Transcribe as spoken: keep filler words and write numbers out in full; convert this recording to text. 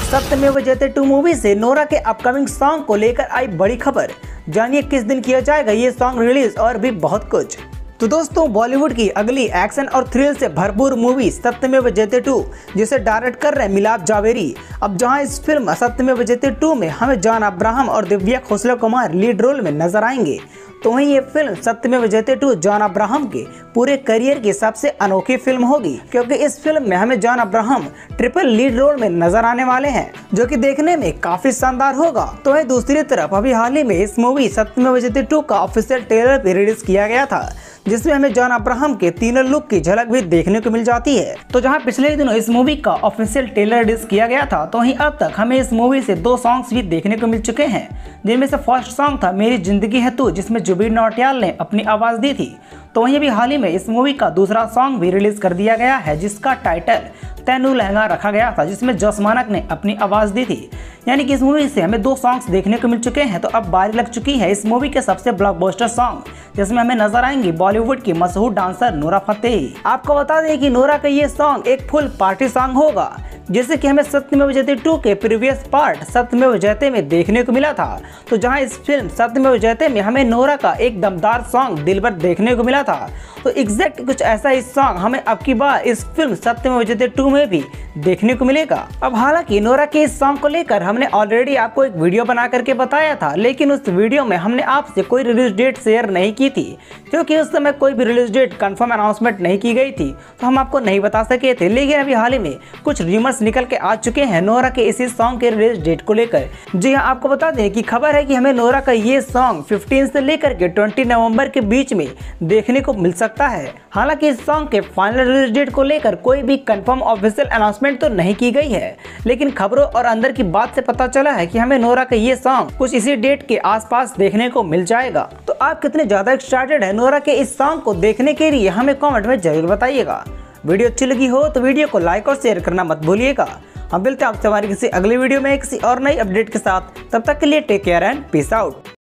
सत्यमेव Jayate two movie से Nora के अपकमिंग सॉन्ग को लेकर आई बड़ी खबर। जानिए किस दिन किया जाएगा ये सॉन्ग रिलीज और भी बहुत कुछ। तो दोस्तों, बॉलीवुड की अगली एक्शन और थ्रिल से भरपूर मूवी सत्यमेव जयते टू, जिसे डायरेक्ट कर रहे हैं मिलाप जावेरी। अब जहां इस फिल्म सत्यमेव जयते टू में हमें जॉन अब्राहम और दिव्या खोसला कुमार लीड रोल में नजर आएंगे, तो वहीं ये फिल्म सत्यमेव जयते टू जॉन अब्राहम के पूरे करियर की सबसे अनोखी फिल्म होगी, क्योंकि इस फिल्म में हमें John Abraham triple lead role में नजर आने वाले हैं, जो कि देखने में काफी शानदार होगा। तो वहीं दूसरी तरफ अभी हाल ही में इस मूवी सत्यमेव जयते टू का ऑफिशियल ट्रेलर भी रिलीज किया गया था, जिसमें हमें जॉन अब्राहम के तीनों लुक की झलक भी देखने को मिल जाती है। तो जहां पिछले दिनों इस मूवी का ऑफिशियल ट्रेलर रिलीज किया गया था, तो वहीं अब तक हमें इस मूवी से दो सॉन्ग्स भी देखने को मिल चुके हैं, जिनमें से फर्स्ट सॉन्ग था मेरी जिंदगी है तू, जिसमें जुबीन नौटियाल ने अपनी आवाज दी थी। तो वहीं अभी हाल ही में इस मूवी का दूसरा सॉन्ग भी रिलीज कर दिया गया है, जिसका टाइटल तैनू लहंगा रखा गया था, जिसमें जस मानक ने अपनी आवाज दी थी। यानी कि इस मूवी से हमें दो सॉन्ग्स देखने को मिल चुके हैं। तो अब बारी लग चुकी है इस मूवी के सबसे ब्लॉकबस्टर सॉन्ग, जिसमें हमें नजर आएंगी बॉलीवुड की मशहूर डांसर नोरा फतेही। आपको बता दें कि नोरा का ये सॉन्ग एक फुल पार्टी सॉन्ग होगा, जैसे कि हमें सत्यमेव जयते टू के प्रीवियस पार्ट सत्यमेव जयते में देखने को मिला था। तो जहां इस फिल्म सत्यमेव जयते में हमें नोरा का एक दमदार सॉन्ग दिलबर देखने को मिला था, तो एग्जैक्ट कुछ ऐसा ही सॉन्ग हमें अब की बार इस फिल्म सत्यमेव जयते टू में भी देखने को मिलेगा। अब हालांकि नोरा के इस सॉन्ग को लेकर हमने ऑलरेडी आपको एक वीडियो बना करके बताया था, लेकिन उस वीडियो में हमने आपसे कोई रिलीज डेट शेयर नहीं की थी, क्योंकि उस समय कोई भी रिलीज डेट कंफर्म अनाउंसमेंट नहीं की गई थी, तो हम आपको नहीं बता सके थे। लेकिन अभी हाल ही में कुछ रूमर्स निकल के आ चुके हैं नोरा के इसी सॉन्ग के रिलीज डेट को लेकर। जी हाँ, आपको बता दें कि खबर है कि हमें नोरा का ये सॉन्ग पंद्रह से लेकर के बीस नवंबर के बीच में देखने को मिल सकता है। हालांकि इस सॉन्ग के फाइनल रिलीज डेट को लेकर कोई भी कंफर्म ऑफिशियल अनाउंसमेंट तो नहीं की गई है, लेकिन खबरों और अंदर की बात से पता चला है कि हमें नोरा का ये सॉन्ग कुछ इसी डेट के आसपास देखने को मिल जाएगा। तो आप कितने ज्यादा एक्साइटेड है नोरा के इस सॉन्ग को देखने के लिए, हमें कमेंट में जरूर बताइएगा। वीडियो अच्छी लगी हो तो वीडियो को लाइक और शेयर करना मत भूलिएगा। हम मिलते हैं आपसे हमारी किसी अगली वीडियो में किसी और नई अपडेट के साथ। तब तक के लिए take care and peace out.